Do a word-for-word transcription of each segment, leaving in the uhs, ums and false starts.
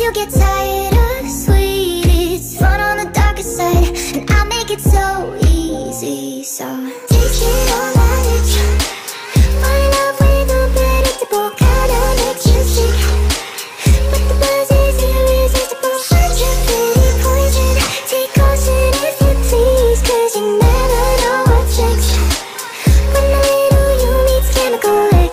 you get tired of sweet? It's fun on the darker side, and I make it so easy. So take it all that it's fall in love with unpredictable kind of makes you sick. But the buzz is irresistible. Such a pretty poison. Take caution if you please, cause you never know what's next. When the little you meets chemical X.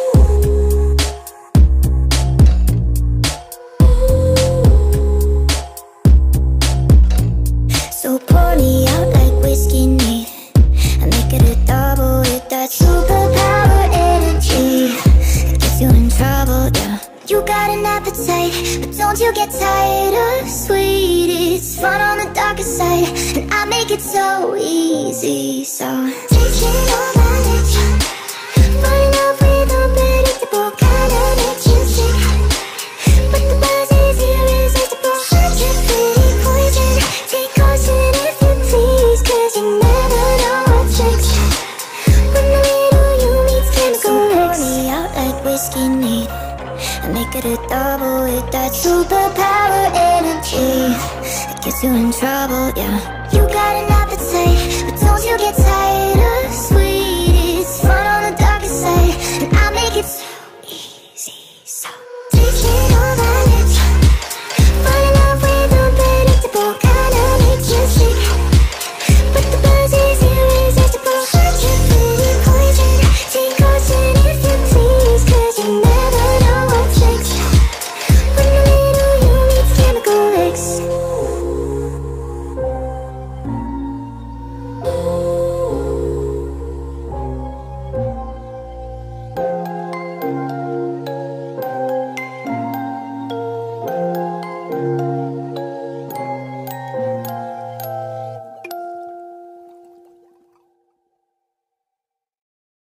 So pour me out like whiskey neat, and make it a double with that superpower energy. It gets you in trouble, yeah. You got an appetite, but don't you get tired of sweet? It's fun on the darker side, and I make it so easy. So take it all that it's fall in love with unpredictable kind of makes you sick. But the buzz is irresistible. Such a pretty poison. Take caution if you please, cause you never know what's next. When the little you meets chemical X. So pour me out like whiskey neat, and make it a double with that superpower energy. It gets you in trouble, yeah. You got an appetite, but don't you get tired of